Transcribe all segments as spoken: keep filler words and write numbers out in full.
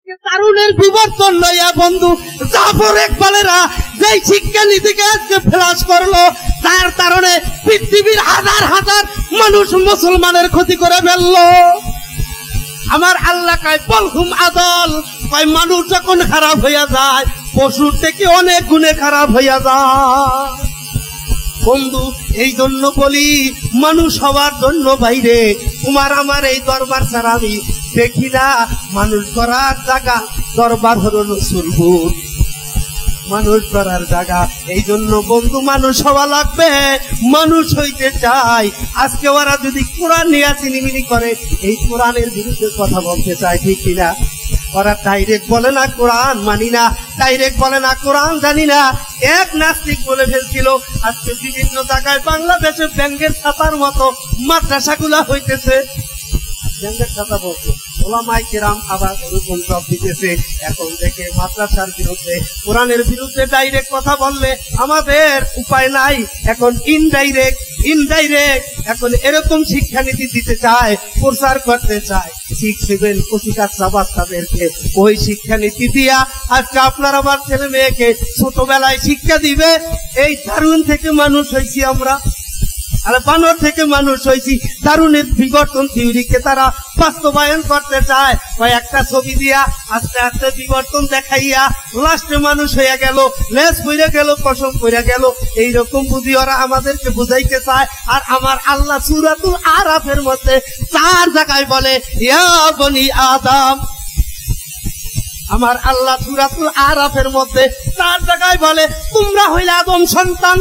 তারুণের বিবর্তন লইয়া বন্ধু জাফর ইকবালেরা যেই শিক্ষা নীতিকে আজকে ফ্লাশ করলো, তার কারণে পৃথিবীর হাজার হাজার মানুষ মুসলমানের ক্ষতি করে ফেললো। আমার আল্লাহ কয় বলহুম আদল, কয় মানুষ যখন খারাপ হইয়া যায় পশুর থেকে অনেক গুণে খারাপ হইয়া যায়। বন্ধু এই জন্য বলি মানুষ হওয়ার জন্য বাইরে তোমার আমার এই দরবার ছাড়া আমি দেখি না। মানুষ করার জায়গা দরবার হলো রসুলপুর, মানুষ করার জায়গা। এই জন্য বন্ধু মানুষ হওয়া লাগবে, মানুষ হইতে চাই। আজকে ওরা যদি কোরআন নিয়ে চিনিমিনি করে এই কোরআনের বিরুদ্ধে কথা বলতে চায়, ঠিক কিনা? ওরা ডাইরেক্ট বলে না কোরআন মানি না, ডাইরেক্ট বলে না কোরআন জানি না। এক নাস্তিক বলে ফেলছিল আজকে বিভিন্ন জায়গায় বাংলাদেশে ব্যাংকের খাতার মতো মাদ্রাসাগুলা হইতেছে। ব্যাংকের খাতা বলছে ওলামাই কেরাম আবার ওরকম সব দিতেছে। এখন থেকে মাদ্রাসার বিরুদ্ধে কোরআনের বিরুদ্ধে ডাইরেক্ট কথা বললে আমাদের উপায় নাই। এখন ইনডাইরেক্ট ইনডাইরেক্ট এখন এরকম শিক্ষানীতি দিতে চায়, প্রচার করতে চায়। সিক্স সেভেন কচিকাচ্চা বাচ্চাদেরকে ওই শিক্ষানীতি দিয়া আজকে আপনার আমার ছেলে মেয়েকে ছোটবেলায় শিক্ষা দিবে। এই দারুণ থেকে মানুষ হয়েছি আমরা, আর বানর থেকে মানুষ হয়েছি। দারুণের বিবর্তন থিওরিকে তারা বাস্তবায়ন করতে চায়। কয়েকটা ছবি দিয়া আস্তে আস্তে বিবর্তন দেখাইয়া লাস্টে মানুষ হইয়া গেল, লেজ পইরা গেল, কসম পইরা গেল। এইরকম বুঝি ওরা আমাদেরকে বুঝাইতে চায়। আর আমার আল্লাহ সূরাতুল আরাফের মধ্যে চার জায়গায় বলে ইয়া বনি আদম, আমার আল্লাহ সূরাতুল আরাফের মধ্যে চার জায়গায় বলে তোমরা হইলে আদম সন্তান।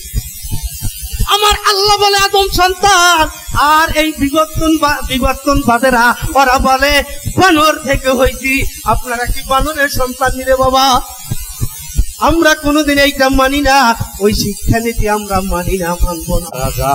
আমার আল্লাহ বলে আদম সন্তান। আর এই বিবর্তন বিবর্তনবাদেরা ওরা বলে বানর থেকে হয়েছি। আপনারা কি বানরের সন্তান নিলে বাবা? আমরা কোনোদিন এইটা মানি না, ওই শিক্ষানীতি আমরা মানি না, মানব না। রাজা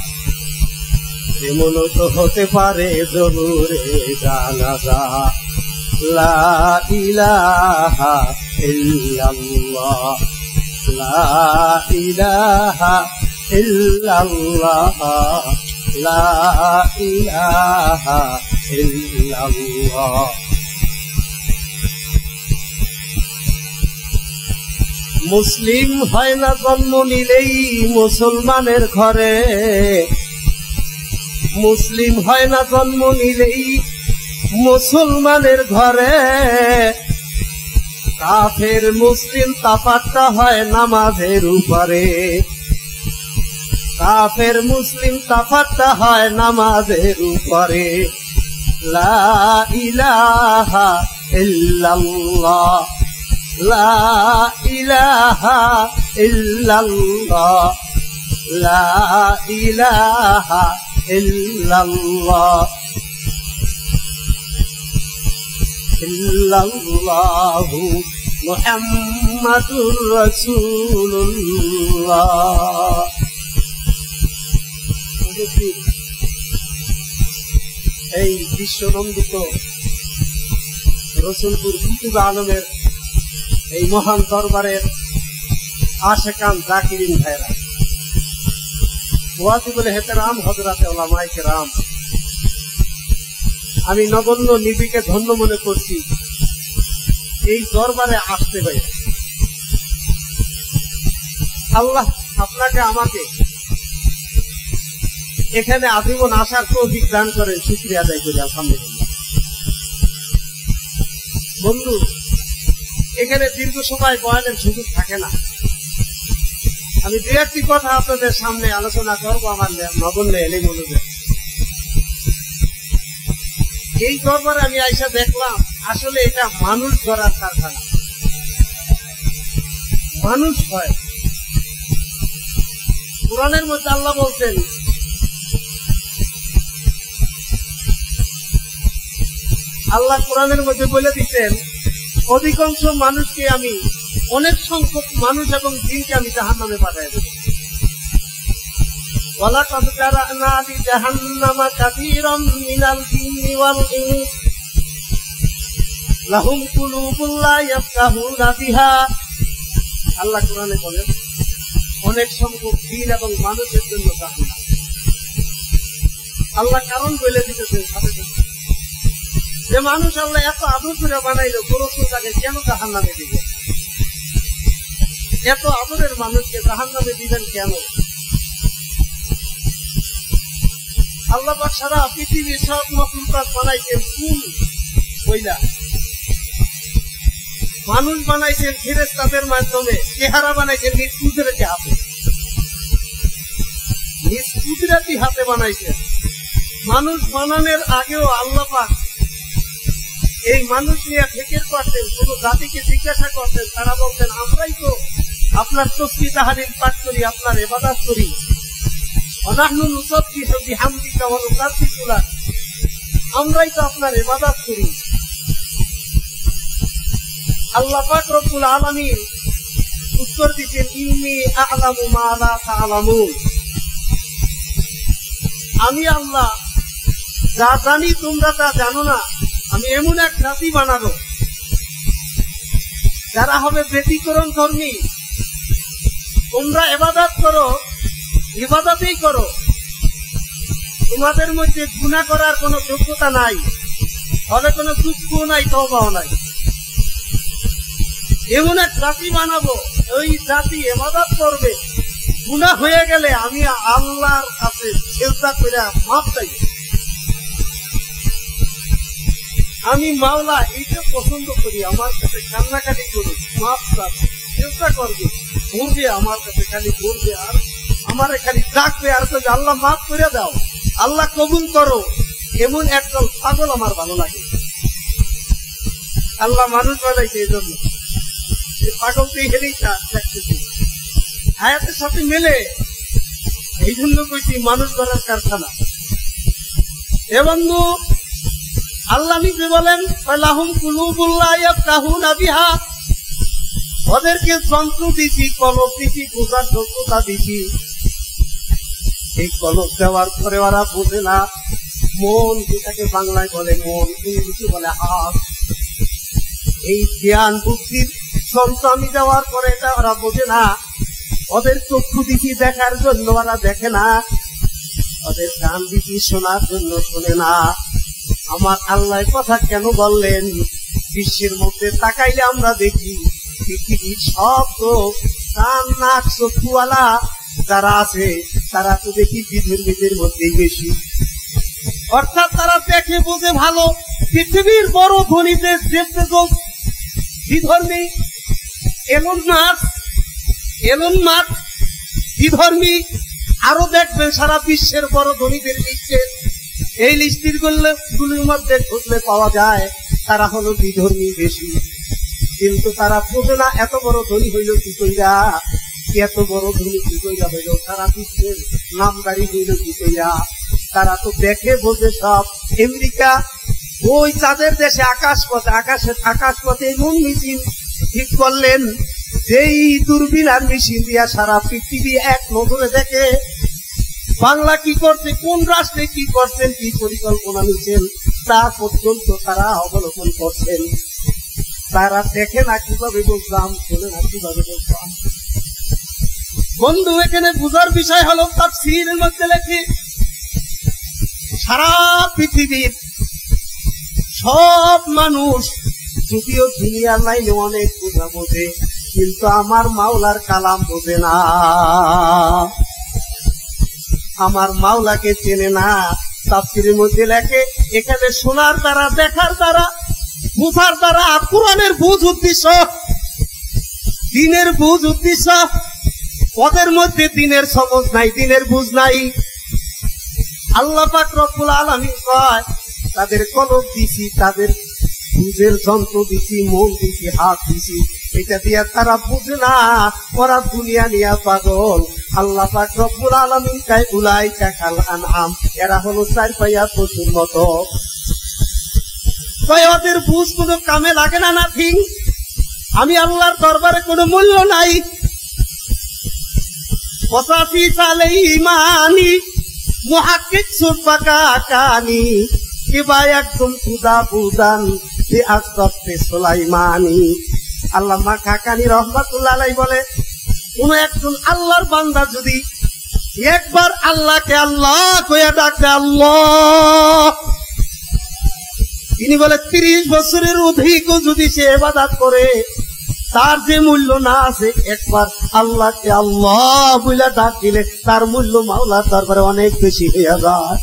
এমন তো হতে পারে জরুরে জানাজা, লা ইলাহা ইল্লাল্লাহ, লা ইলাহা ইল্লাল্লাহ, লা ইলাহা ইল্লাল্লাহ। মুসলিম হয় না জন্ম নিলেই মুসলমানের ঘরে, মুসলিম হয় না জন্ম নিলেই মুসলমানের ঘরে। কাফের মুসলিম তাফাতটা হয় নামাজের উপরে, কাফের মুসলিম তাফাতটা হয় নামাজের উপরে। লা ইলাহা ইল্লাল্লাহ, লা ইলাহা ইল্লাল্লাহ, লা ইলাহা ইল্লাল্লাহ, ইল্লাল্লাহু মুহাম্মাদুর রাসূলুল্লাহ। এই বিশ্বনন্দিত রসুলপুর কুতুব আলমের এই মহান দরবারের আশেকান জাকিরিন ভাইরা, ওয়াজিবুল এহতেরাম হযরতে উলামায়ে কেরাম, আমি নগণ্য নিবিকে ধন্য মনে করছি এই দরবারে আসতে পারে। আল্লাহ আপনাকে আমাকে এখানে আজীবন আসার তৌফিক দান করেন, শুকরিয়া আদায় করি আলহামদুলিল্লাহ। বন্ধু এখানে দীর্ঘ সময় বয়ানের সুযোগ থাকে না, আমি দু একটি কথা আপনাদের সামনে আলোচনা করবো আমার নগণ্য এলে মনোযোগ। এই দরবারে আমি আইসা দেখলাম আসলে এটা মানুষ গড়ার কারখানা, মানুষ হয়। কোরআনের মধ্যে আল্লাহ বলছেন আল্লাহ কোরআনের মধ্যে বলে দিচ্ছেন অধিকাংশ মানুষকে আমি, অনেক সংখ্যক মানুষ এবং জিনকে আমি জাহান্নামে পাঠাই দেব। ওয়ালাকাদ জারানা লিজাহান্নামা কাসীরাম মিনাল জিন্নি ওয়াল ইনস লাহুম কুলুবুন লা ইয়াফকাহুনা বিহা। আল্লাহ কোরআনে বলেন অনেক সংখ্যক জিন এবং মানুষের জন্য জাহান্নাম। আল্লাহ কারণ বলে দিতেছেন সাথে সাথে যে মানুষ আল্লাহ এত আদর করে বানাইলো গোরস্ত তাকে কেন জাহান্নামে দিবে? এত আদরের মানুষকে জাহান্নামে দিবেন কেন? আল্লাহ পাক সারা পৃথিবীর সব মখলুকাত বানাইছেন ফুল কইলা, মানুষ বানাইছেন ফেরেশতাদের মাধ্যমে, চেহারা বানাইছেন নিজ কুদরতি হাতে, নিজ কুদরতি হাতে বানাইছেন। মানুষ বানানোর আগেও আল্লাহ পাক এই মানুষ নিয়ে ফিকির করতেন, কোন জাতিকে জিজ্ঞাসা করতেন, তারা বলতেন আমরাই তো আপনার তসবিহ তাহলিল পাঠ করি, আপনার ইবাদত করি। ওয়ানাহনু নুসাব্বিহু বিহামদিকা ওয়া নুকাদ্দিসু লাক, আমরাই তো আপনার ইবাদত করি। আল্লাহ পাক রব্বুল আলামিন উত্তর দিতেন ইন্নী আ'লামু মা লা তা'লামুন, আমি আল্লাহ যা জানি তোমরা তা জানো না। আমি এমন এক জাতি বানাবো যারা হবে ব্যতিক্রম ধর্মী। তোমরা ইবাদত করো, ইবাদতই করো, তোমাদের মধ্যে গুনাহ করার কোনো যোগ্যতা নাই, হবে কোনো দুঃখ নাই, তওবাও নাই। এমন এক জাতি বানাবো, ওই জাতি ইবাদত করবে, গুনাহ হয়ে গেলে আমি আল্লাহর কাছে সিজদা করে মাফ চাইব। আমি মাওলা এইটা পছন্দ করি, আমার কাছে কান্নাকাটি করি, মাফ চাচ্ছে, চেষ্টা করবে, ঘুরবে আমার কাছে, খালি ঘুরবে আর আমার খালি ডাকবে আর তো আল্লাহ মাফ করে দাও, আল্লাহ কবুল করো। এমন একদল পাগল আমার ভালো লাগে। আল্লাহ মানুষ বানাইছে এই জন্য, পাগল তো এখানেই দেখতেছি হায়াতের সাথে মেলে, এই জন্য কইছি মানুষ গড়ার কারখানা। এ বন্ধু, আল্লাহ নিজে বলেন লাহুম কুলুবুল লা ইয়াফকাহুনা বিহা, ওদেরকে যন্ত্র দিছি, কলব দিছি, বোঝার যোগ্যতা দিছি। এই কলব দেওয়ার পরে ওরা বোঝে না। মন, যেটাকে বাংলায় বলে মন, ইংরেজি বলে হাত, এই জ্ঞান বুদ্ধির যন্ত্র আমি দেওয়ার পরে এটা ওরা বোঝে না। ওদের চক্ষু দিছি দেখার জন্য, ওরা দেখে না। ওদের কান দিছি শোনার জন্য, শোনে না। আমার আল্লাহ কথা কেন বললেন? বিশ্বের মধ্যে তাকাইলে আমরা দেখি পৃথিবীর সব তো কান নাক চক্ষুওয়ালা যারা আছে তারা তো দেখি বিধর্মীদের মধ্যেই বেশি। অর্থাৎ তারা দেখে বোঝে ভালো। পৃথিবীর বড় ধনীতে বিধর্মী এলন মাস্ক, এলন মাস্ক বিধর্মী। আরো দেখবেন সারা বিশ্বের বড় ধনীদের লিস্টে, এই লিস্টির গুলির মধ্যে খুঁজলে পাওয়া যায় তারা হলো বিধর্মী বেশি। কিন্তু তারা বোঝে না এত বড় ধনী হইল কি কইরা, এত বড় ধনী কি কইরা হইল, সারা বিশ্বের নামদারি হইল কি কইরা। তারা তো দেখে বোঝে সব। আমেরিকা ওই চাঁদের দেশে আকাশপথে, আকাশে আকাশপথে এমন মেশিন ঠিক করলেন, যেই দূরবীন আর মেশিন দিয়া সারা পৃথিবী এক নজরে দেখে বাংলা কি করছে, কোন রাষ্ট্রে কি করছেন, কি পরিকল্পনা নিচ্ছেন, তা পর্যন্ত তারা অবলোকন করছেন। তারা দেখে না কিভাবে বলতাম, শোনে না কিভাবে বলতাম। বন্ধু, এখানে বুঝার বিষয় হলো তাফসীরের মধ্যে লেখে সারা পৃথিবীর সব মানুষ যদিও দুনিয়ার লাইনে অনেক বোঝা বোঝে, কিন্তু আমার মাওলার কালাম বোঝে না, আমার মাওলাকে চেনে না। তাফসীরের মধ্যে লেখে এখানে শোনার দ্বারা, দেখার দ্বারা, বুঝার দ্বারা কোরআনের বুঝ উদ্দেশ্য, দিনের বুঝ উদ্দেশ্য। ওদের মধ্যে দিনের সমজ নাই, দিনের বুঝ নাই। আল্লাহ পাক রব্বুল আলামিন কয় তাদের কলব দিছি, তাদের বুঝের যন্ত্র দিছি, মন দিছি, হাত দিছি, এটা দিয়া তারা বুঝে না, ওরা দুনিয়া নিয়া পাগল। আল্লাহ পাক রব্বুল আলামিন কয় উলাইকা কাল আনআম, এরা হলো চার পাইয়া পশুর মতো। কয় ওদের বুঝ কোনো কামে লাগে না, নাথিং। আমি আল্লাহর দরবারে কোনো মূল্য নাই। পঁচাশি সালে ইমানি মুহাক্কিক সুরফাকা কানি কিবা একদম খুদা বুদান সে আসতে সুলাইমানি। আল্লামা কাকানি রহমাতুল্লাহ আলাইহি বলে, কোন একজন আল্লাহর বান্দা যদি একবার আল্লাহকে আল্লাহ কইয়া ডাকে, আল্লাহ তিনি বলে তিরিশ বছরের অধিকও যদি সে ইবাদত করে তার যে মূল্য না আছে, একবার আল্লাহকে আল্লাহ বলে ডাক দিলে তার মূল্য মাওলার দরবারে অনেক বেশি হয়ে যায়।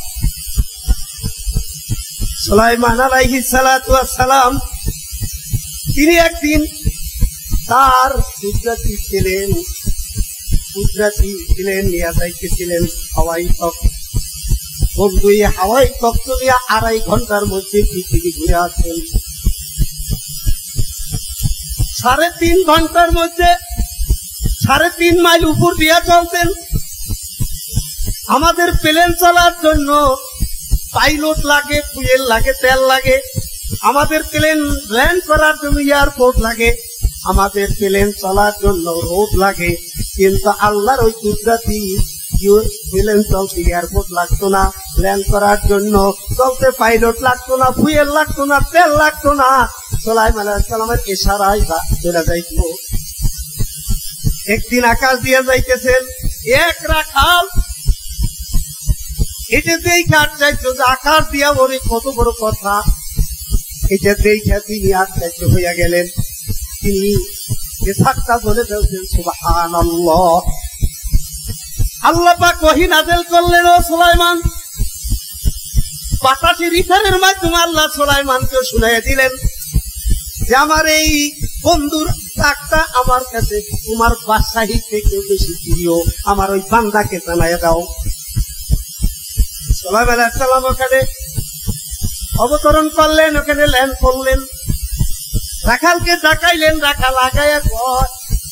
সুলাইমান আলাইহিস সালাতু ওয়াস সালাম তিনি একদিন তার কুদরতি ছিলেন কুদরতি ছিলেন নিয়ে যাইতেছিলেন হাওয়াই তখ্ত। বন্ধু এই হাওয়াই তখ্ত নিয়ে আড়াই ঘন্টার মধ্যে পৃথিবী ঘুরে আসেন। সাড়ে তিন ঘন্টার মধ্যে সাড়ে তিন মাইল উপর দিয়ে চলতেন। আমাদের প্লেন চলার জন্য পাইলট লাগে, ফুয়েল লাগে, তেল লাগে। আমাদের প্লেন ল্যান্ড করার জন্য এয়ারপোর্ট লাগে, আমাদের প্লেন চলার জন্য রোড লাগে। কিন্তু আল্লাহর ওই কুদরতি প্লেন চলতে এয়ারপোর্ট লাগতো না, ল্যান্ড করার জন্য চলতে পাইলট লাগতো না, ফুয়েল লাগতো না, তেল লাগতো না। সুলাইমান আলাইহিস সালামের ইশারায় চলে যাইত। একদিন আকাশ দিয়ে যাইতেছেন, এক রাখাল এটা দেখে আশ্চর্য যে আকাশ দিয়া ওরে কত বড় কথা, এটা দেখে তিনি আশ্চর্য হইয়া গেলেন। তিনি এসাকটা বলে ফেলছেন সুবহানাল্লাহ। আল্লাহ পাক ওহী নাযিল করলেন, ও সুলাইমান, বাতাসের ইশারার মাধ্যমে আল্লাহ সুলাইমানকে শুনাইয়া দিলেন যে আমার এই বন্ধুর ডাকটা আমার কাছে তোমার বাদশাহী থেকে বেশি প্রিয়, আমার ওই বান্দাকে জানাইয়া দাও। সুলাইমান আলাইহিস সালাম ওখানে অবতরণ করলেন, ওখানে ল্যান্ড করলেন। রাখালকে ডাকাইলেন, রাখাল আগায়া কয়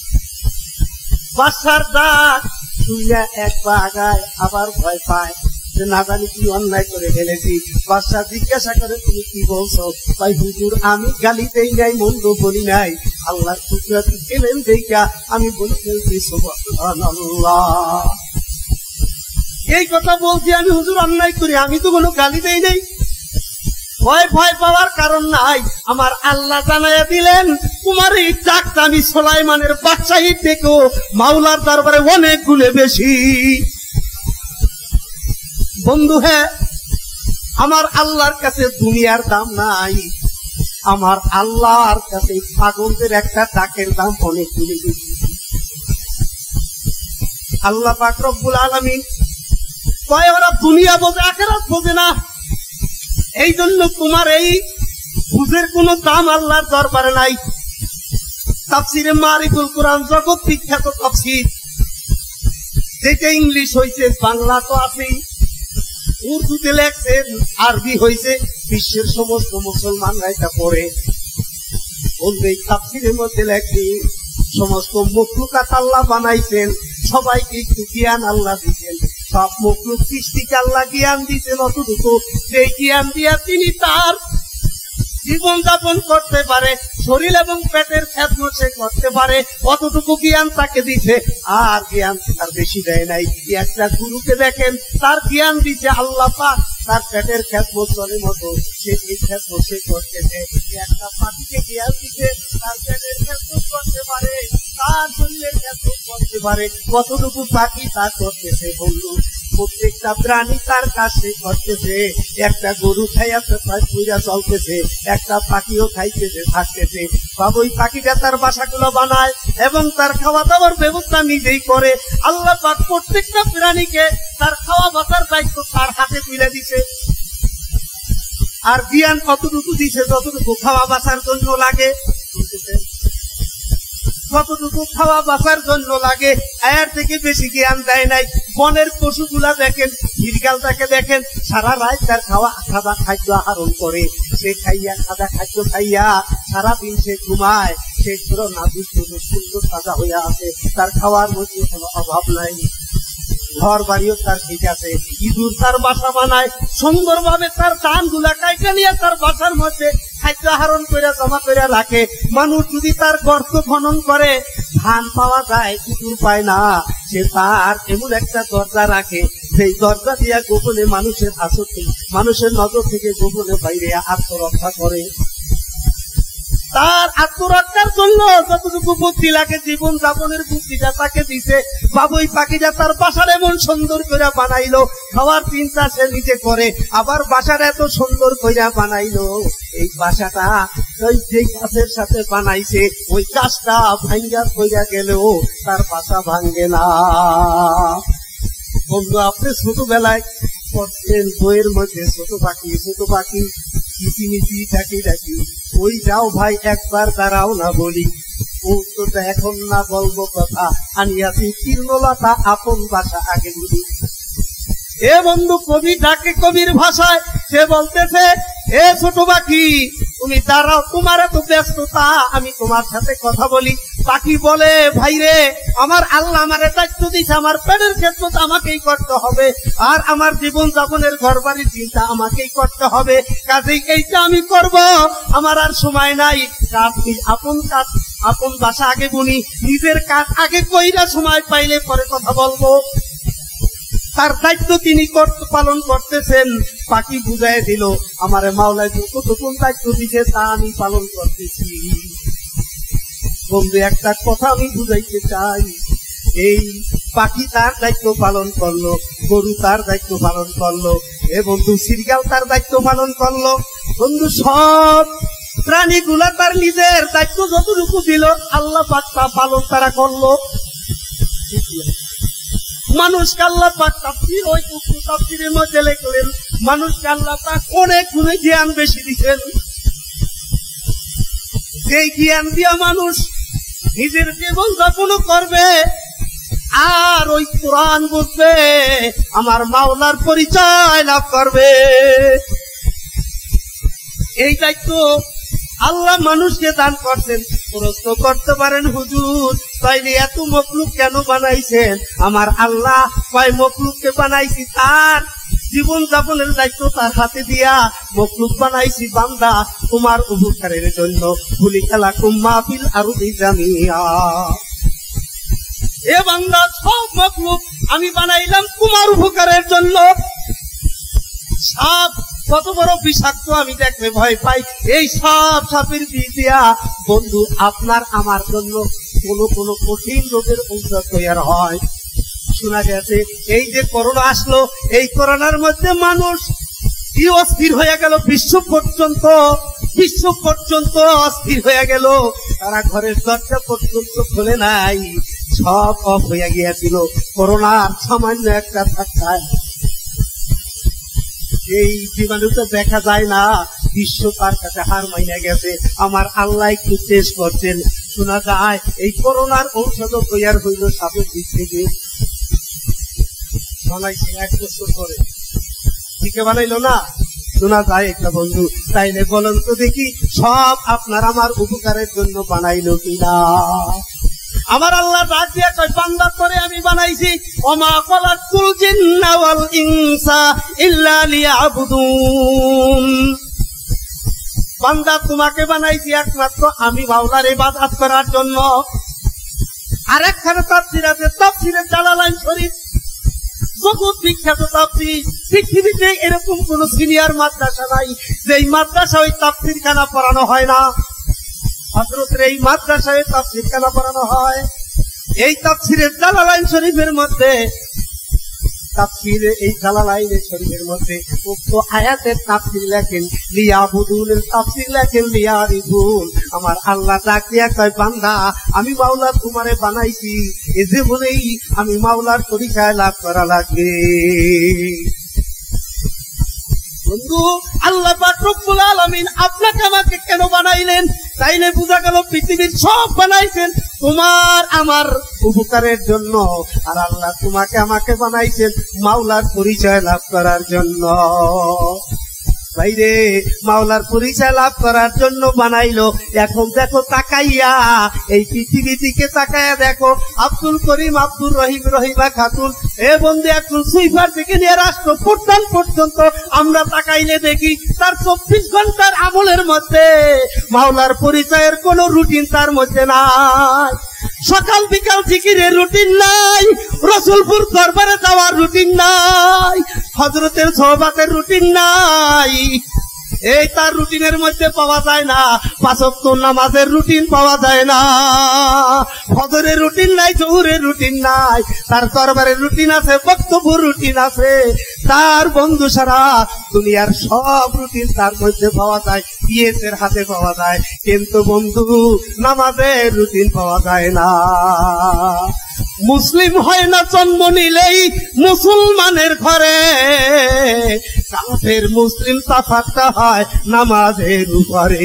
বাদশার ডাক শুনিয়া এক পা আগায়, আবার ভয় পায় যে না জানি কি অন্যায় করে ফেলেছি। বাদশা জিজ্ঞাসা করে তুমি কি বলছো? ভাই হুজুর আমি গালি দেই নাই, মন্দ বলি নাই, আল্লাহর কুদরতি ছিলেন দেখা আমি বলে ফেলছি সুবহানাল্লাহ। এই কথা বলছি আমি হুজুর অন্যায় করি, আমি তো কোনো গালি দেই নাই। ভয় ভয় পাওয়ার কারণ নাই, আমার আল্লাহ জানাইয়া দিলেন তোমার এই ডাকটা আমি সুলাইমানের বাদশাহীর থেকেও মাওলার দরবারে অনেক গুণে বেশি। বন্ধু, হ্যাঁ, আমার আল্লাহর কাছে দুনিয়ার দাম নাই, আমার আল্লাহর কাছে পাগলদের একটা ডাকের দাম অনেক গুণে বেশি। আল্লাহ পাক রব্বুল আলামিন কয় ওরা দুনিয়া বোঝে আখিরাত বোঝে না, এই জন্য তোমার এই বুঝের কোন দাম আল্লাহর দরবারে নাই। তাফসিরে মারিফুল কোরআন জগৎ বিখ্যাত তাফসির, যেটা ইংলিশ হয়েছে, বাংলা তো আছেই, উর্দুতে লেখছেন, আরবি হয়েছে, বিশ্বের সমস্ত মুসলমানরা এটা পড়ে। বলবে তাফসিরের মধ্যে লেখে সমস্ত মখলুকাত আল্লাহ বানাইছেন, সবাইকে একটু জ্ঞান আল্লাহ দিচ্ছেন, সব মখলুক সৃষ্টিকে আল্লাহ জ্ঞান দিচ্ছেন অতটুকু, সেই জ্ঞান দিয়া তিনি তার জীবন যাপন করতে পারে, শরীর এবং পেটের খেদমত সে করতে পারে, অতটুকু জ্ঞান তাকে দিছে। আর জ্ঞান তার বেশি দেয় নাই। একটা গুরুকে দেখেন, তার জ্ঞান দিছে আল্লাহ পাক, তার পেটের খেদমত চলের মতো সে এই খেদমত সে করতেছে। একটা পাখিকে জ্ঞান দিছে, তার পেটের খেদমত করতে পারে, তার শরীরের খেদমত করতে পারে, কতটুকু পাখি তা করতেছে। বন্ধু, প্রত্যেকটা প্রাণী তার কাছে করতেছে। একটা গরু খাইয়াছে, পুরা চলতেছে, একটা পাখিও খাইতেছে, থাকতেছে। বাবু ওই পাখিটা তার বাসাগুলো বানায় এবং তার খাওয়া দাওয়ার ব্যবস্থা নিজেই করে। আল্লাহ পাক প্রত্যেকটা প্রাণীকে তার খাওয়া বাঁচার দায়িত্ব তার হাতে তুলে দিছে। আর জ্ঞান কতটুকু দিছে, যতটুকু খাওয়া বাঁচার জন্য লাগে, যতটুকু খাওয়া বাঁচার জন্য লাগে, এর থেকে বেশি জ্ঞান দেয় নাই। বনের পশুগুলা দেখেন, হিরগালটাকে দেখেন, সারা রাত তার খাওয়া খাদা খাদ্য আহরণ করে, সে খাইয়া খাদা খাদ্য খাইয়া সারাদিন সে ঘুমায়, সে পুরো নাজুক সুন্দর তাজা হইয়া আছে, তার খাওয়ার মধ্যে কোনো অভাব নাই। ঘর বাড়িও তার ঠিক আছে, ইঁদুর তার বাসা বানায় সুন্দর ভাবে, তার ধান গুলা কাইটা নিয়ে তার বাসার মধ্যে খাদ্য আহরণ করে জমা করে রাখে। মানুষ যদি তার গর্ত খনন করে ধান পাওয়া যায়, ইঁদুর পায় না, সে তার এমন একটা দরজা রাখে, সেই দরজা দিয়া গোপনে মানুষের আসতে মানুষের নজর থেকে গোপনে বাইরে আত্মরক্ষা করে। তার আত্মরক্ষার জন্য যতটুকু বুদ্ধি লাগে, জীবন যাপনের বুদ্ধিটা তাকে দিছে। বাবুই পাখিটা তার বাসার এমন সুন্দর করে বানাইলো, খাওয়ার চিন্তা সে নিজে করে, আবার বাসাটা এত সুন্দর কইরা বানাইলো। এই বাসাটা ওই যে গাছের সাথে বানাইছে ওই গাছটা ভাঙ্গা কইরা গেলেও তার বাসা ভাঙ্গে না। বন্ধু, আপনি ছোটবেলায় পড়ছেন বইয়ের মধ্যে ছোট পাখি ছোট পাখি কিচিমিচি ডাকি ডাকি, ওই যাও ভাই একবার দাঁড়াও না বলি, ও তো এখন না বলবো কথা, আনিয়াছি তীর্ণলতা আপন বাসা আগে বলি। এ বন্ধু, কবি ডাকে কবির ভাষায়, সে বলতেছে এ ছোট পাখি তুমি দাঁড়াও, তোমার এত ব্যস্ততা, আমি তোমার সাথে কথা বলি। পাখি বলে ভাই রে, আমার আল্লাহ আমার দায়িত্ব দিয়েছে, আমার পেটের ক্ষেত্রে আমাকেই করতে হবে, আর আমার জীবন যাপনের ঘর বাড়ির চিন্তা আমাকেই করতে হবে, কাজেই এইটা আমি করব, আমার আর সময় নাই। কাজ আপন কাজ আপন বাসা আগে বুনি, নিজের কাজ আগে কইরা সময় পাইলে পরে কথা বলবো। তার দায়িত্ব তিনি পালন করতেছেন। পাখি বুঝাই দিল আমার মাওলায় কতটুকুন দায়িত্ব দিছে তা আমি পালন করতেছি। বন্ধু, একটা কথা আমি বুঝাইতে চাই, এই পাখি তার দায়িত্ব পালন করলো, গরু তার দায়িত্ব পালন করলো, এ বন্ধু সিরগাল তার দায়িত্ব পালন করলো। বন্ধু, সব প্রাণীগুলা তার নিজের দায়িত্ব যতটুকু দিল আল্লাহ পাক তা পালন তারা করলো। মানুষকে আল্লাহ পাক তাফসীর ওই তাফসীরের মধ্যে লিখলেন, মানুষকে আল্লাহ পাক অনেক গুণে জ্ঞান বেশি দিচ্ছেন। সেই জ্ঞান দিয়া মানুষ নিজের জীবন যাপন করবে, আর ওই কোরআন বুঝবে, আমার মাওলার পরিচয় লাভ করবে। এই দায়িত্ব আল্লাহ মানুষকে দান করছেন। প্রশ্ন করতে পারেন হুজুর, তাইলে এত মখলুক কেন বানাইছেন? আমার আল্লাহ কয় মখলুককে বানাইছি তার জীবন যাপনের দায়িত্ব তার হাতে দিয়া, মখলুক বানাইছি বান্দা তোমার উপকারের জন্য। ভুলি খেলা কুম্মা ফিল আরদি জামিয়া, এ বান্দা সব মখলুক আমি বানাইলাম তোমার উপকারের জন্য। সাপ কত বড় বিষাক্ত আমি দেখলে ভয় পাই, এই সাপ সাপের বিষ দিয়া বন্ধু আপনার আমার জন্য কোন কোন কঠিন রোগের ঔষধ তৈরি হয়। শোনা গেছে এই যে করোনা আসলো, এই করোনার মধ্যে মানুষ কি অস্থির হয়ে গেল, বিশ্ব পর্যন্ত বিশ্ব পর্যন্ত অস্থির হয়ে গেল, তারা ঘরের দরজা পর্যন্ত খোলে নাই, সব অফ হয়ে গিয়েছিল করোনার সামান্য একটা ধাক্কায়। এই জীবাণুটা দেখা যায় না, বিশ্ব তার কাছে হার মাইনে গেছে। আমার আল্লাহ একটু টেস্ট করছেন, শোনা যায় এই করোনার ঔষধ তৈরি হইল সাপের দিক থেকে। বানাইছে এক বছর পরে, দিকে বানাইলো না, শোনা যায় একটা বন্ধু। তাইলে বলেন তো দেখি, সব আপনার আমার উপকারের জন্য বানাইলো কিনা? আমার আল্লাহ ডাক দিয়া কয় বান্দা করে আমি বানাইছি, ওমা খালাকুল জিন্না ওয়াল ইনসা ইল্লা লিয়াবুদুন। বান্দা তোমাকে বানাইছি একমাত্র আমি মাওলার ইবাদত করার জন্য। আরেকখানে তাফসীর আছে, তাফসীরে জালালাইন শরীফ, জগৎ বিখ্যাত তাফসীর। পৃথিবীতে এরকম কোন সিনিয়র মাদ্রাসা নাই যেই মাদ্রাসা ওই তাফসীর খানা পড়ানো হয় না। হযরতের এই মাদ্রাসায় তাফসীর খানা পড়ানো হয়। এই তাফসীরের জালালাইন শরীফের মধ্যে, তাফসীরে এই জালালাইন শরীফের মধ্যে উক্ত আয়াতের তাফসীর লেখেন লিয়াবুদুনের তাফসীর লেখেন লিয়ারিফুন। আমার আল্লাহ ডাক দিয়া কয় বান্দা আমি মাওলা তোমারে বানাইছি, এ জীবনেই আমি মাওলার পরিচয় লাভ করা লাগবে। বন্ধু, আল্লাহ পাক রব্বুল আলামিন আপনাকে আমাকে কেন বানাইলেন? তাইলে বোঝা গেল পৃথিবীর সব বানাইছেন তোমার আমার উপকারের জন্য, আর আল্লাহ তোমাকে আমাকে বানাইছেন মাওলার পরিচয় লাভ করার জন্য। ভাইরে, মাওলার পরিচয় লাভ করার জন্য বানাইলো। এখন দেখো তাকাইয়া, এই পৃথিবী দিকে তাকাইয়া দেখো, আব্দুল করিম, আব্দুর রহিম, রহিমা খাতুন, এ বন্ধু একজন সুইপার থেকে নিয়ে রাষ্ট্র প্রধান পর্যন্ত আমরা তাকাইলে দেখি তার চব্বিশ ঘন্টার আমলের মধ্যে মাওলার পরিচয়ের কোন রুটিন তার মধ্যে নাই। সকাল বিকাল জিকিরের রুটিন নাই, রসুলপুর দরবারে যাওয়ার রুটিন নাই, হযরতের সোহবাতের রুটিন নাই। এই তার রুটিনের মধ্যে পাওয়া যায় না। পাঁচ ওয়াক্ত নামাজের রুটিন পাওয়া যায় না, ফজরের রুটিন নাই, জোহরের রুটিন নাই, তার দরবারের রুটিন আছে, বক্তব্য রুটিন আছে, তার বন্ধু সারা দুনিয়ার সব রুটিন তার মধ্যে পাওয়া যায়, পিএসের হাতে পাওয়া যায়, কিন্তু বন্ধু নামাজের রুটিন পাওয়া যায় না। মুসলিম হয় না জন্ম নিলেই মুসলমানের ঘরে, কাফের মুসলিম তাফাক্তা হয় নামাজের উপরে।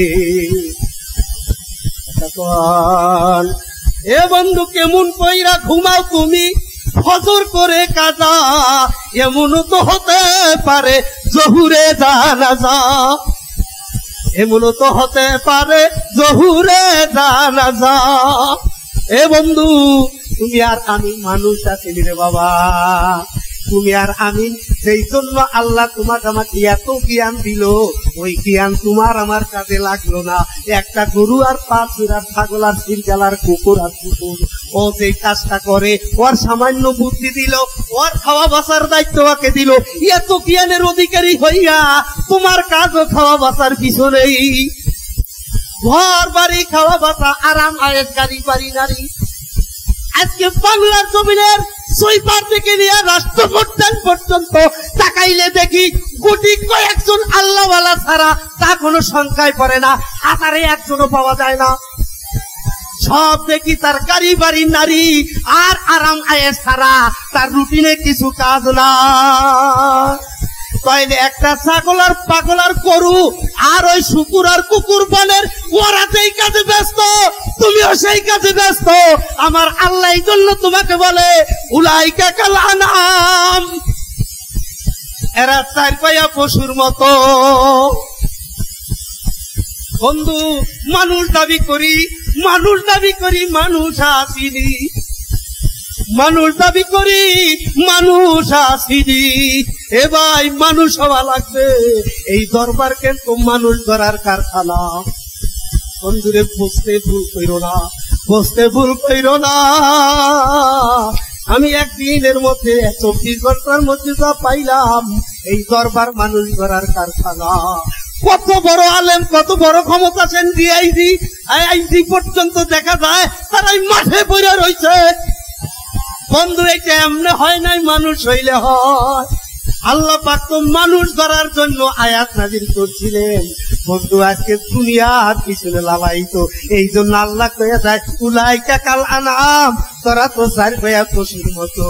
এ বন্ধু কেমন কইরা ঘুমাও তুমি ফজর করে কাজা, এমনও তো হতে পারে জহুরে জানাজা, এমনও তো হতে পারে জহুরে জানাজা। এ বন্ধু তুমি আর আমি মানুষ আছি রে বাবা, তুমি আর আমি, সেই জন্য আল্লাহ তোমাকে আমাকে এত জ্ঞান দিল, ওই জ্ঞান তোমার আমার কাজে লাগলো না। একটা গরু আর পাঁচ আর ছাগল আর সিরগাল আর কুকুর আর কুকুর, ও যে কাজটা করে ওর সামান্য বুদ্ধি দিল, ওর খাওয়া বাঁচার দায়িত্ব ওকে দিল, এত জ্ঞানের অধিকারী হইয়া তোমার কাজও খাওয়া বাঁচার পিছনেই। ঘর বাড়ি খাওয়া বাঁচা আরাম আয়েস গাড়ি বাড়ি নারী, আজকে বাংলার জমিনের সুইপার থেকে নিয়ে রাষ্ট্রপ্রধান পর্যন্ত তাকাইলে দেখি কোটি কয়েকজন আল্লাহওয়ালা ছাড়া তা কোনো সংখ্যায় পড়ে না, হাজারে একজনও পাওয়া যায় না। সব দেখি তার গাড়ি বাড়ি নারী আর আরাম আয়েস ছাড়া তার রুটিনে কিছু কাজ না। তাইলে একটা ছাগল আর পাগল আর গরু আর ওই শুকুর আর কুকুর বনের ওরা যেই কাজে ব্যস্ত, তুমিও সেই কাজে ব্যস্ত। আমার আল্লাহ এই জন্য তোমাকে বলে উলাইকা কাল আনআম, এরা চার পায়া পশুর মতো। বন্ধু মানুষ দাবি করি, মানুষ দাবি করি মানুষ আসিনি, মানুষ দাবি করি মানুষ আসিনি। এ ভাই মানুষ হওয়া লাগবে, এই দরবার কিন্তু মানুষ ধরার কারখানা। বন্ধুরে বুঝতে ভুল কইরো না, বুঝতে ভুল কইরো না। আমি একদিনের মধ্যে চব্বিশ ঘন্টার মধ্যে যা পাইলাম, এই দরবার মানুষ ধরার কারখানা। কত বড় আলেম, কত বড় ক্ষমতাসীন ডিআইজি আইজি পর্যন্ত দেখা যায় তারাই মাঠে পড়ে রয়েছে। বন্ধু এটা এমনি হয় নাই, মানুষ হইলে হয়। আল্লাহ পাক তো মানুষ ধরার জন্য আয়াত নাযিল করছিলেন। বন্ধু আজকে দুনিয়ার পিছনে লালাইত, এই জন্য আল্লাহ কয়ে যায় উলাইকা কাল আনআম, তোরা তো চার পায়া পশুর মতো।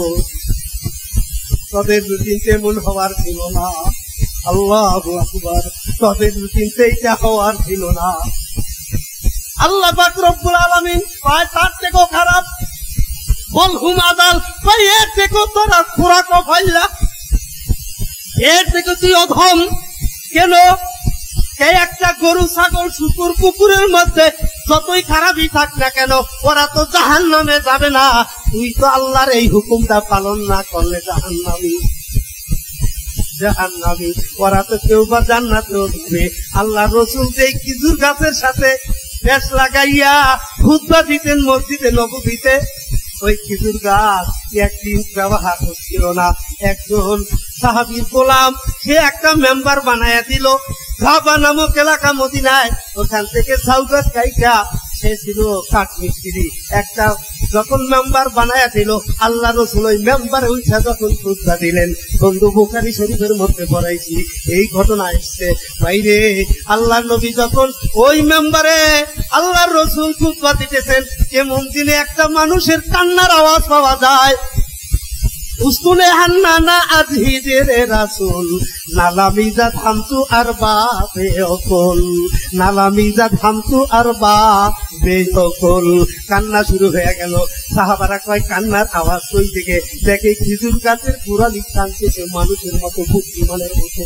তোদের রুটিন তেমন হওয়ার ছিল না। আল্লাহু আকবার, তোদের রুটিন এইটা হওয়ার ছিল না। আল্লাহ পাক রব্বুল আলামিন কয় তার থেকেও খারাপ, বলহুম আদাল, এর থেকেও তোরা খোরাক ফাইলা, এর থেকে তুই অধম। কেন? একটা গরু ছাগল শুকুর কুকুরের মধ্যে যতই খারাপই থাক না কেন, ওরা তো জাহান্নামে যাবে না। তুই তো আল্লাহর এই হুকুমটা পালন না করলে জাহান্নামী, জাহান্নামী। ওরা তো কেউ বা জান্নাতে উঠবে। আল্লাহ রসুল যে খেজুর গাছের সাথে বেশ লাগাইয়া খুতবা দিতেন মসজিদে নববীতে, ওই খেজুর গাছ একদিন ব্যবহার হচ্ছিল না। একজন সাহাবীর গোলাম সে একটা মেম্বার বানায়া দিল গাবা নামক এলাকা মদিনায়। ওখান থেকে সাউগাছ গাইকা, সে ছিল কাঠ মিস্ত্রি। একটা যখন মেম্বার বানায়া দিল, আল্লাহ রসুল ওই মেম্বারে উঠা যখন খুতবা দিলেন, বন্ধু বুখারী শরীফের মধ্যে পড়াইছি এই ঘটনা এসছে। বাইরে আল্লাহ নবী যখন ওই মেম্বারে আল্লাহর রসুল খুতবা দিতেছেন, এমন দিনে একটা মানুষের কান্নার আওয়াজ পাওয়া যায়। উস্তুনে হান্নানা আজহিদের রাসূল নালামিজা থামতু আর বা বেঅকল, নালামিজা থামতু আর বা বেঅকল। কান্না শুরু হয়ে গেল। সাহাবারা কয় কান্নার আওয়াজ কই থেকে? দেখে খেজুর গাছের গোড়ালি কাঁদতেছে মানুষের মতো, বুদ্ধিমানের মতো।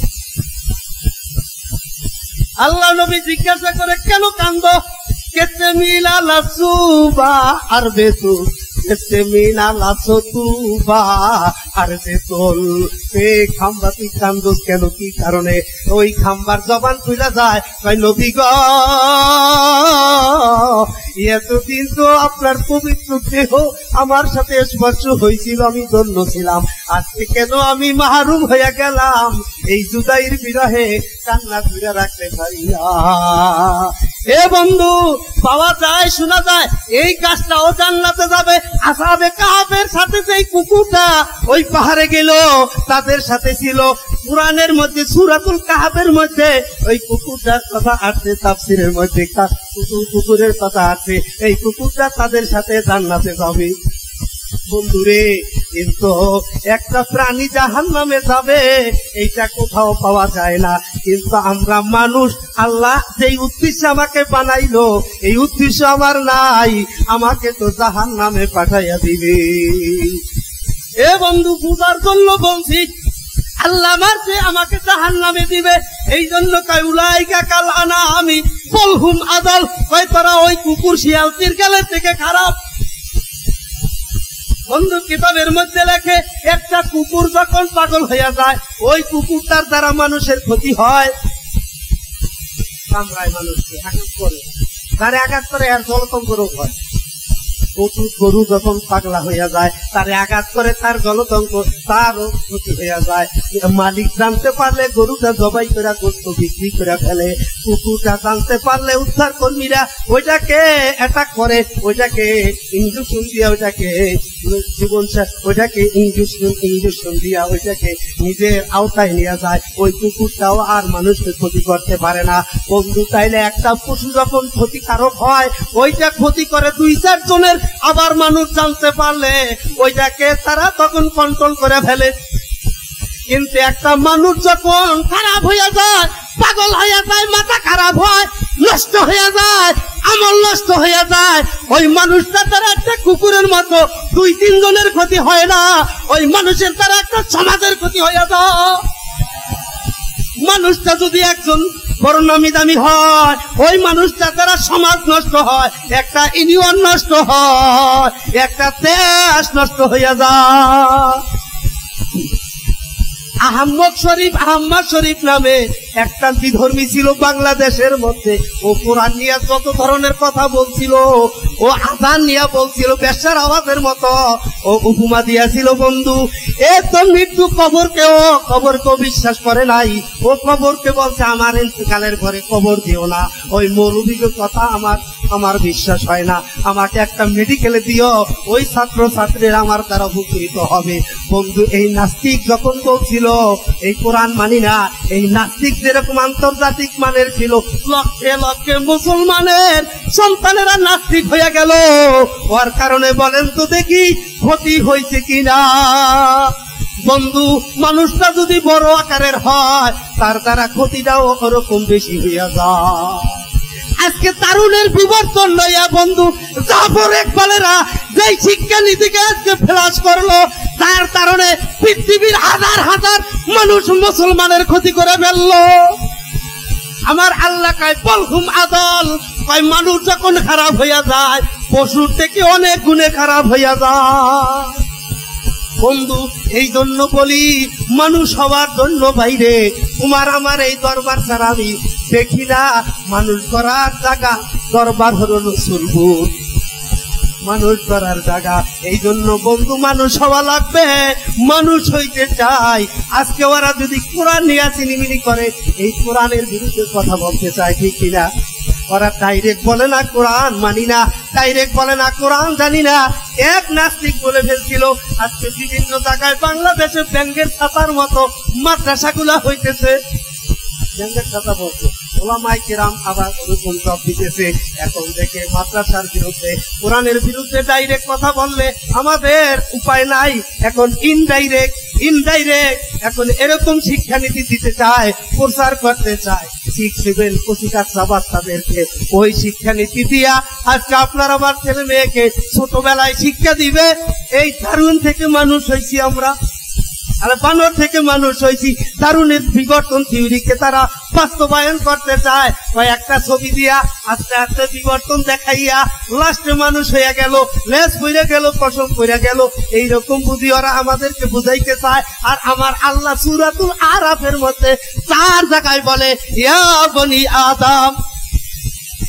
আল্লাহ নবী জিজ্ঞাসা করে কেন কান্দ? কেতে মিলা লাসুবা আর বেতু, কেতে মিনা লাসো তুবা আর বেতল। এই খাম্বা তুই কান্দোস কেন, কি কারণে? ওই খাম্বার জবান খুলে যায়, কয় নবী গো এতদিন তো আপনার পবিত্র দেহ আমার সাথে স্পর্শ হয়েছিল, আমি ধন্য ছিলাম। আজকে কেন আমি মাহরুম হয়ে গেলাম এই জুদাইর বিরহে কান্না ধরে রাখতে পারি না। এ বন্ধু, পাওয়া যায়, শোনা যায় এই গাছটাও জান্নাতে যাবে। আসহাবে কাহাফের সাথে যেই কুকুরটা ওই পাহাড়ে গেল, তাদের সাথে ছিল। কুরআনের মধ্যে সূরাতুল কাহাফের মধ্যে ওই কুকুরটার কথা আছে, তাফসীরের মধ্যে কুকুর কুকুরের কথা আছে। এই কুকুরটা তাদের সাথে জান্নাতে যাবে। বন্ধুরে, কিন্তু একটা প্রাণী জাহান্নামে যাবে এইটা কোথাও পাওয়া যায় না। কিন্তু আমরা মানুষ, আল্লাহ যেই উদ্দেশ্যে আমাকে বানাইলো এই উদ্দেশ্য আমার নাই, আমাকে তো জাহান্নামে পাঠাইয়া দিবে। এ বন্ধু, বুঝার জন্য বলছি, আল্লাহ মারছে আমাকে জাহান্নামে দিবে। এই জন্য কয় উলাইকা কাল আনামি বল হুম আদাল, কয় তারা ওই কুকুর শিয়াল চিরকালের থেকে খারাপ। বন্ধু, কিতাবের মধ্যে লেখে একটা কুকুর যখন পাগল হইয়া যায়, ওই কুকুরটার দ্বারা মানুষের ক্ষতি হয়। কামড়ায় মানুষকে, আঘাত করে, তারে আঘাত করে আর জলতঙ্ক রোগ হয়। গরু যখন পাগলা হইয়া যায়, তারে আঘাত করে, তার জলতঙ্ক, তারও ক্ষতি হইয়া যায়। মালিক জানতে পারলে গরুটা জবাই করে গোস্ত বিক্রি করে ফেলে। কুকুরটা জানতে পারলে উদ্ধার কর্মীরা ওইটাকে অ্যাটাক করে, ওইটাকে ইঞ্জেকশন দিয়া, ওইটাকে জীবন ওইটাকে ইঞ্জেকশন ইঞ্জেকশন দিয়া ওইটাকে নিজের আওতায় নিয়ে যায়। ওই কুকুরটাও আর মানুষকে ক্ষতি করতে পারে না। বন্ধু, তাইলে একটা পশু যখন ক্ষতিকারক হয়, ওইটা ক্ষতি করে দুই চার জনের, আবার মানুষ জানতে পারলে ওইটাকে তারা তখন কন্ট্রোল করে ফেলে। কিন্তু একটা মানুষ যখন খারাপ হইয়া যায়, পাগল হইয়া যায়, মাথা খারাপ হয়, নষ্ট হইয়া যায়, আমল নষ্ট হইয়া যায়, ওই মানুষটা তারা একটা কুকুরের মতো দুই তিন জনের ক্ষতি হয় না, ওই মানুষের তারা একটা সমাজের ক্ষতি হইয়া যায়। মানুষটা যদি একজন বড় নামি দামি হয়, ওই মানুষটা তারা সমাজ নষ্ট হয়, একটা ইউনিয়ন নষ্ট হয়, একটা দেশ নষ্ট হইয়া যায়। আহমদ শরীফ আহমদ শরীফ নামে একটা বিধর্মী ছিল বাংলাদেশের মধ্যে। ও কোরআন নিয়ে যত ধরনের কথা বলছিল, ও আযান নিয়ে বলছিল বেশ্যার আওয়াজের মতো, ও উপমা দিয়েছিল। বন্ধু, এ তো মৃত্যু, কবরকেও কবরকেও বিশ্বাস করে নাই। ও কবরকে বলছে আমার ইন্তেকালের ঘরে কবর দিও না, ওই মৌলবীর কথা আমার আমার বিশ্বাস হয় না, আমাকে একটা মেডিকেলে দিও, ওই ছাত্র ছাত্রীরা আমার দ্বারা উপকৃত হবে। বন্ধু, এই নাস্তিক যখন বলছিল এই কোরআন মানি না, এই নাস্তিক যেরকম আন্তর্জাতিক মানের ছিল, লক্ষে লক্ষে মুসলমানের সন্তানেরা নাস্তিক হয়ে গেল। ওর কারণে বলেন তো দেখি ক্ষতি হয়েছে কিনা? বন্ধু, মানুষটা যদি বড় আকারের হয়, তার দ্বারা ক্ষতিটাও ওরকম বেশি হইয়া যায়। আজকে তারুণের বিবর্তন লইয়া বন্ধু জাফর ইকবালেরা যেই শিক্ষা নীতিকে আজকে ফ্লাশ করলো, তার কারণে পৃথিবীর হাজার হাজার মানুষ মুসলমানের ক্ষতি করে ফেললো। আমার আল্লাহ কয় বলহুম আদল, কয় মানুষ যখন খারাপ হইয়া যায়, পশুর থেকে অনেক গুণে খারাপ হইয়া যায়। বন্ধু, এই জন্য বলি মানুষ হওয়ার জন্য বাইরে তোমার আমার এই দরবার ছাড়া আমি দেখি না। মানুষ করার জায়গা দরবার হলো রসুলপুর, মানুষ করার জায়গা। এই জন্য বন্ধু মানুষ হওয়া লাগবে, মানুষ হইতে চাই। আজকে ওরা যদি কোরআন নিয়ে চিনিমিনি করে, এই কোরআনের বিরুদ্ধে কথা বলতে চায়, ঠিক কিনা? ওরা ডাইরেক্ট বলে না কোরআন মানি না, ডাইরেক্ট বলে না কোরআন জানি না। এক নাস্তিক বলে ফেলছিল আজকে বিভিন্ন জায়গায় বাংলাদেশে ব্যাংকের খাতার মতো মাদ্রাসাগুলা হইতেছে, ব্যাংকের খাতা বলছে, ওলামায়ে কেরাম আবার ওরকম জব দিতেছে। এখন দেখে মাদ্রাসার বিরুদ্ধে, কোরআনের বিরুদ্ধে ডাইরেক্ট কথা বললে আমাদের উপায় নাই। এখন ইনডাইরেক্ট ইনডাইরেক্ট এখন এরকম শিক্ষানীতি দিতে চায়, প্রচার করতে চায়। শিখবেন কচিকাচ্চা বাচ্চাদেরকে ওই শিক্ষানীতি দিয়া আজকে আপনার আমার ছেলে মেয়েকে ছোটবেলায় শিক্ষা দিবে। এই দারুণ থেকে মানুষ হয়েছি আমরা, আর বানর থেকে মানুষ হয়েছি। দারুণের বিবর্তন থিওরিকে তারা বাস্তবায়ন করতে চায়, একটা ছবি দিয়া আস্তে আস্তে বিবর্তন দেখাইয়া লাস্টে মানুষ হইয়া গেল, লেজ পইরা গেল, কসম পইরা গেল। এইরকম বুদ্ধি ওরা আমাদেরকে বুঝাইতে চায়। আর আমার আল্লাহ সূরাতুল আরাফের মধ্যে চার জায়গায় বলে ইয়া বনি আদম,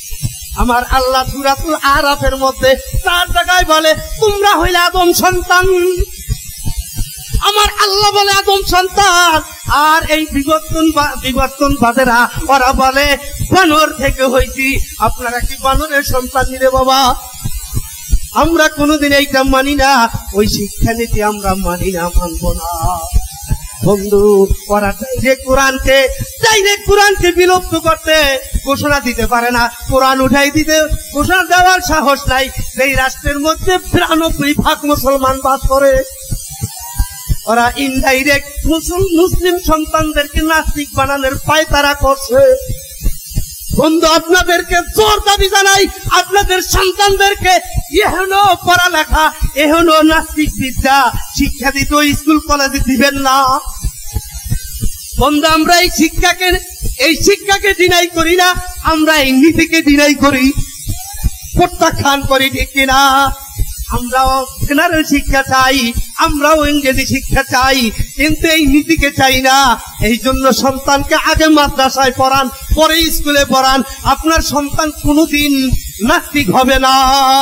আমার আল্লাহ সূরাতুল আরাফের মধ্যে তার জায়গায় বলে তোমরা হইলে আদম সন্তান। আমার আল্লাহ বলে আদম সন্তান, আর এই বিবর্তন বিবর্তনবাদেরা ওরা বলে বানর থেকে হইছি। আপনারা কি বানরের সন্তান নিলে বাবা? আমরা কোনোদিন এইটা মানি না, ওই শিক্ষানীতি আমরা মানি না, মানব না বন্ধু। ওরা ডাইরেক্ট কোরআনকে ডাইরেক্ট কোরআনকে বিলুপ্ত করতে ঘোষণা দিতে পারে না, কোরআন উঠাই দিতে ঘোষণা দেওয়ার সাহস নাই। এই রাষ্ট্রের মধ্যে বিরানব্বই ভাগ মুসলমান বাস করে, ওরা ইনডাইরেক্ট মুসলিম সন্তানদেরকে নাস্তিক বানানোর পায়তারা করছে। বন্ধু, আপনাদেরকে জোর দাবি জানাই, আপনাদের সন্তানদেরকে এখনো পড়ালেখা, এখনো নাস্তিক বিদ্যা শিক্ষা দিতে স্কুল কলেজে দিবেন না। বন্ধু, আমরা এই শিক্ষাকে এই শিক্ষাকে ডিনাই করি না, আমরা এই নীতিকে ডিনাই করি, প্রত্যাখ্যান করি, ঠিক কিনা? আমরাও জেনারেল শিক্ষা চাই, আমরাও ইংরেজি শিক্ষা চাই, কিন্তু এই নীতিকে চাই না। এই জন্য সন্তানকে আগে মাদ্রাসায় পড়ান, পরে স্কুলে পড়ান, আপনার সন্তান কোনোদিন নাস্তিক হবে না।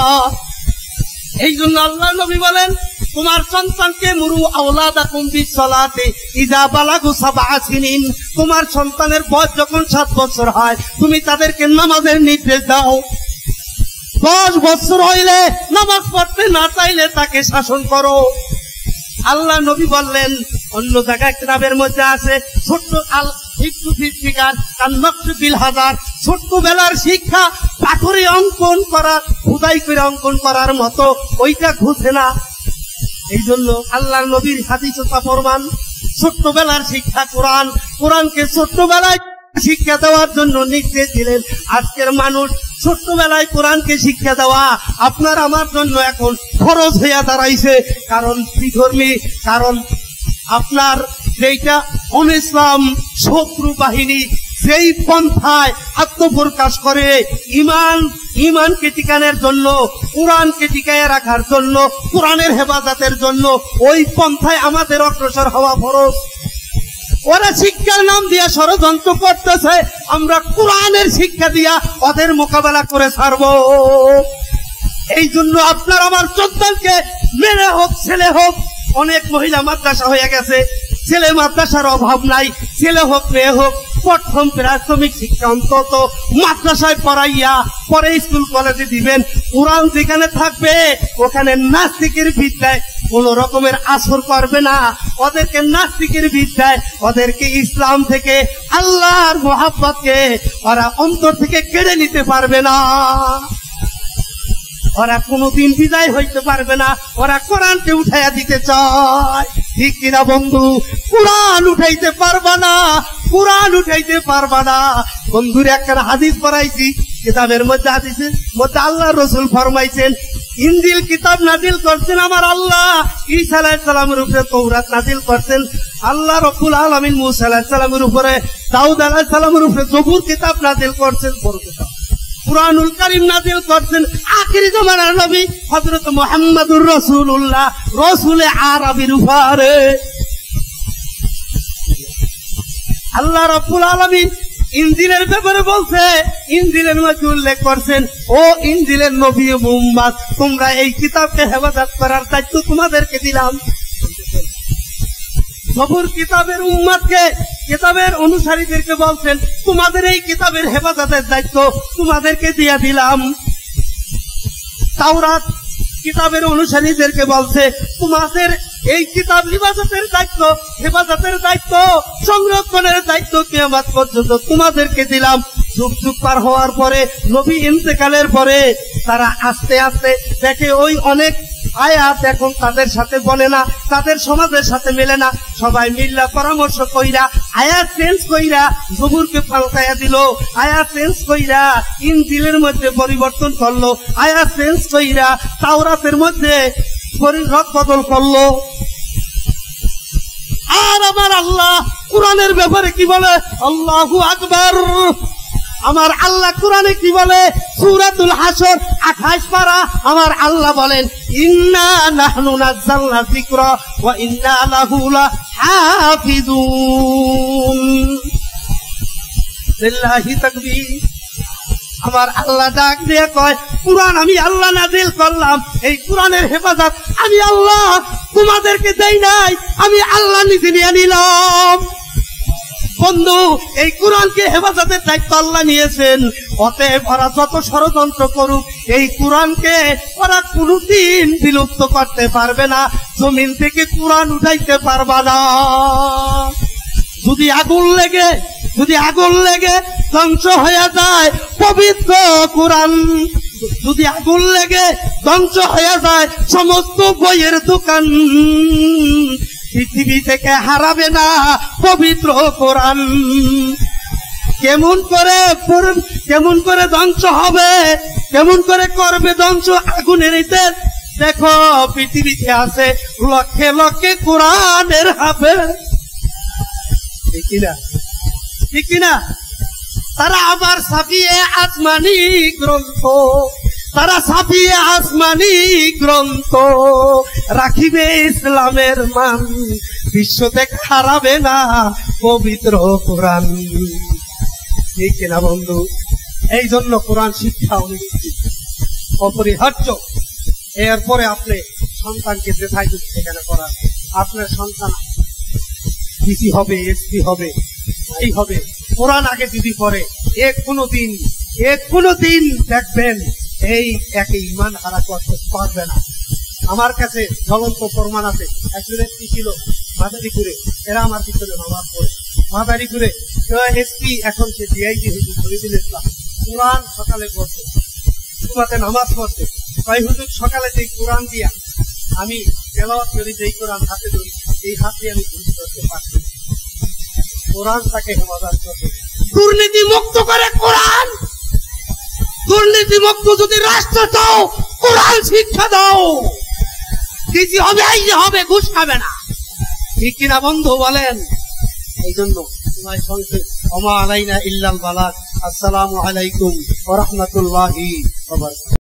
এই জন্য আল্লাহ নবী বলেন তোমার সন্তানকে মুরু আওলাদাকুম বিসসালাতি ইযা বালাগু সাবআ সিনিন। তোমার সন্তানের বয়স যখন সাত বছর হয় তুমি তাদেরকে নামাজের নির্দেশ দাও। দশ বছর হইলে নামাজ পড়তে না চাইলে তাকে শাসন করো। আল্লাহ নবী বললেন অন্য জায়গায় কিতাবের মধ্যে আছে ছোট্ট আল ফিফটু ফিফটিকার কান্নকশু বিল হাজার, ছোট্টবেলার শিক্ষা পাথরে অঙ্কন করার, খোদাই করে অঙ্কন করার মতো, ওইটা ঘুষে না। এই জন্য আল্লাহ নবীর হাদিস তা প্রমাণ, ছোট্টবেলার শিক্ষা কোরআন, কোরআনকে ছোট্টবেলায় শিক্ষা দেওয়ার জন্য নির্দেশ দিলেন। আজকের মানুষ ছোট্টবেলায় কোরআনকে শিক্ষা দেওয়া আপনার আমার জন্য এখন খরচ হইয়া দাঁড়াইছে। কারণ বিধর্মী, কারণ আপনার যেইটা অন ইসলাম শত্রু বাহিনী যেই পন্থায় আত্মপ্রকাশ করে ইমান ইমানকে টিকানোর জন্য, কোরআনকে টিকায় রাখার জন্য, কোরআনের হেফাজতের জন্য, ওই পন্থায় আমাদের অগ্রসর হওয়া ফরজ। ওরা শিক্ষার নাম দিয়া ষড়যন্ত্র করতেছে, আমরা কোরআনের শিক্ষা দিয়া ওদের মোকাবেলা করে ছাড়ব। এই জন্য আপনার আমার সন্তানকে মেয়ে হোক ছেলে হোক, অনেক মহিলা মাদ্রাসা হয়ে গেছে, ছেলে মাদ্রাসার অভাব নাই, ছেলে হোক মেয়ে হোক, প্রথম প্রাথমিক শিক্ষা অন্তত মাদ্রাসায় পড়াইয়া পরে স্কুল কলেজে দিবেন। কোরআন যেখানে থাকবে ওখানে নাস্তিকের বিদ্যায় কোন রকমের আসর করবে না। ওদেরকে নাস্তিকের বিদ্যায়, ওদেরকে ইসলাম থেকে, আল্লাহর মোহাব্বতকে ওরা অন্তর থেকে কেড়ে নিতে পারবে না। ওরা কোনদিন বিদায় হইতে পারবে না। ওরা কোরআনকে উঠাইয়া দিতে চায়, ঠিক কিনা বন্ধু? কোরআন উঠাইতে পারবা না, কোরআন উঠাইতে পারবা না। বন্ধুর একটা হাদিস পড়াইছি, কিতাবের মধ্যে হাদিসের মধ্যে আল্লাহ রসুল ফরমাইছেন ইনজিল কিতাব নাজিল করছেন আমার আল্লাহ, ঈসা আলাইহিস সালামের উপরে তৌরাত নাজিল করছেন আল্লাহ রব্বুল আলামিন, মুসা আলাইহিস সালামের উপরে, দাউদ আলাইহিস সালামের উপরে জবুর কিতাব নাজিল করছেন, বড় কিতাব কুরআনুল কারীম নাজিল করছেন আখিরি জামানার নবী হযরত মুহাম্মদুর রাসূলুল্লাহ, রাসূলে আরবির উপরে। আল্লাহ রাব্বুল আলামিন ইনজিলের ব্যাপারে বলছে, ইনজিলের মধ্যে উল্লেখ করছেন ও ইনজিলের নবী মুহাম্মদ, তোমরা এই কিতাবকে হেফাজত করার দায়িত্ব তোমাদেরকে দিলাম। জবুর কিতাবের উম্মতকে, কিতাবের অনুসারীদেরকে বলছেন তোমাদের এই কিতাবের হেফাজতের দায়িত্ব তোমাদেরকে দিয়ে দিলাম। তাওরাত কিতাবের অনুসারীদেরকে বলছে তোমাদের এই কিতাব হেফাজতের দায়িত্ব, হেফাজতের দায়িত্ব, সংরক্ষণের দায়িত্ব কিয়ামত পর্যন্ত তোমাদেরকে দিলাম। যুগ যুগ পার হওয়ার পরে, নবী ইন্তেকালের পরে তারা আস্তে আস্তে দেখে ওই অনেক আয়াত এখন তাদের সাথে বলে না, তাদের সমাজের সাথে মেলে না। সবাই মিল্লা পরামর্শ কইরা আয়াত চেঞ্জ কইরা জবুরকে পাল্টাইয়া দিল, আয়াত চেঞ্জ কইরা ইনজিলের মধ্যে পরিবর্তন করলো, আয়াত চেঞ্জ কইরা তাওরাতের মধ্যে রদ বদল করলো। আর আমার আল্লাহ কোরআনের ব্যাপারে কি বলে? আল্লাহু আকবার। আমার আল্লাহ কোরআনে কি বলে? সূরাতুল হাসর আঠাশ পারা আমার আল্লাহ বলেন ইন্না নাহনু নাযালনা যিকরা ওয়া ইন্না লাহু লাহাফিজুন। লিল্লাহি তাকবীর। আমার আল্লাহ ডাক দিয়ে কয়, কুরআন আমি আল্লাহ নাজিল করলাম, এই কুরআনের হেফাজত আমি আল্লাহ তোমাদেরকে দেই নাই, আমি আল্লাহ নিজে নিয়ে নিলাম। বন্ধু, এই কোরআনকে হেফাজতের দায়িত্ব আল্লাহ নিয়েছেন। অতএব ওরা যত ষড়যন্ত্র করুক, এই কোরআনকে ওরা কোনদিন বিলুপ্ত করতে পারবে না, জমিন থেকে কোরআন উঠাইতে পারবে না। যদি আগুন লেগে যদি আগুন লেগে ধ্বংস হয়ে যায় পবিত্র কোরআন, যদি আগুন লেগে ধ্বংস হয়ে যায় সমস্ত বইয়ের দোকান, পৃথিবী থেকে হারাবে না পবিত্র কোরআন। কেমন করে কেমন করে ধ্বংস হবে, কেমন করে করবে ধ্বংস আগুনের নিতে? দেখো, পৃথিবীতে আছে লক্ষে লক্ষে কোরআনের হাফেজ, ঠিক কিনা ঠিক কিনা তারা আবার ছাপিয়ে আসমানি গ্রন্থ, তারা ছাপিয়ে আসমানি গ্রন্থ রাখিবে ইসলামের মান, বিশ্বতে হারাবে না পবিত্র কোরআন, ঠিক কিনা বন্ধু? এই জন্য কোরআন শিক্ষা অনেক অপরিহার্য। এরপরে আপনি সন্তানকে যেথায় সেখানে করান, আপনার সন্তান ডিসি হবে, এসপি হবে, এই হবে, কোরআন আগে যদি পড়ে, এক কোনো দিন এক কোনো দিন দেখবেন এই একে ইমান হারা করতে পারবে না। আমার কাছে জ্বলন্ত প্রমাণ আছে। একজন এসপি ছিল মাদারীপুরে, এরা আমার পিছনে নামাজ পড়ে মাদারীপুরে, এসপি এখন সে ডিআইজি হুজুর শহীদুল ইসলাম, কোরআন সকালে পড়ছে, জুমাতে নামাজ পড়ছে। তাই হুজুর সকালে যে কোরআন দিয়া আমি তেলাওয়াত করি, যেই কোরআন হাতে ধরি, এই হাতে আমি বুঝতে করতে পারছি। কোরআন তাকে হেফাজত করবে, দুর্নীতি মুক্ত করে কোরআন। দুর্নীতি মুক্ত যদি রাষ্ট্র চাও, কোরআন শিক্ষা দাও, ডিসি হবে, এই যে হবে, ঘুষ খাবে না, ঠিক কিনা বন্ধু বলেন? এই জন্য তোমার সংসদ ওমা আলাইনা ইল্লাল বালাগ। আসসালামু আলাইকুম ওয়া রাহমাতুল্লাহি ওয়া বারাকাতুহু।